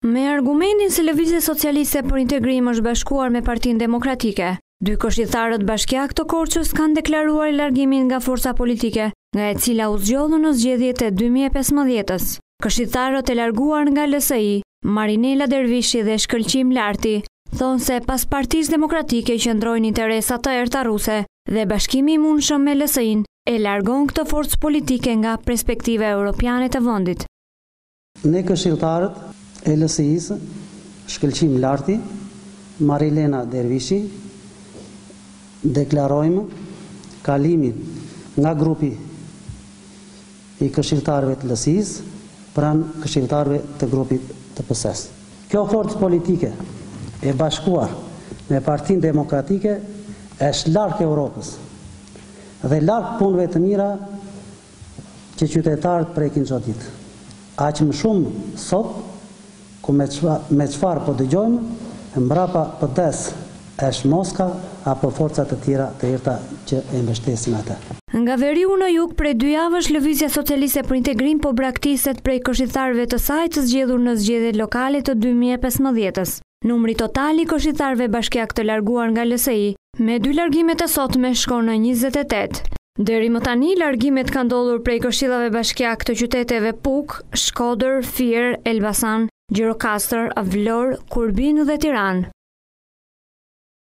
Me argumentin se Lëvizja Socialiste për Integrim është bashkuar me Partinë Demokratike, dy këshilltarët bashkiak të Korçës kanë deklaruar largimin nga forca politike, nga e cila u zgjodhën në zgjedhjet e 2015-s. Këshilltarët e larguar nga LSI, Marinela Dervishi dhe Shkëlqim Larti, thonë se pas Partisë Demokratike qëndrojnë interesa të errta ruse dhe bashkimi i mundshëm me LSI-n e largon këtë forcë politike nga perspektiva europiane të vendit. Ne këshilltarët e LSI-së, Shkëlqim Larti, Marilena Dervishi, deklarojmë kalimin nga grupi i këshilltarëve të LSI-së pranë këshilltarëve të grupit të PS-s. Kjo forcë politike e bashkuar me Partinë Demokratike është larg Europës dhe larg punëve të mira që qytetarët prekin çdo ditë. Aq më shumë sot ku me çfarë po dëgjojmë, mbrapa PD-s është Moska apo forcat të tjera të errta që e mbështesin atë. Nga veriu në jug, prej 2 javësh Lëvizja Socialiste për Integrim po braktiset prej këshilltarëve të saj të zgjedhur në zgjedhjet lokale të 2015-s. Numri total i këshilltarëve bashkiak të larguar nga LSI me 2 largimet e sotme shkon në 28. Deri më tani, largimet kanë ndodhur prej këshillave bashkiak të qyteteve Puk, Shkodër, Fier, Elbasan, Gjirokastër, Vlorë, Kurbin dhe Tiranë.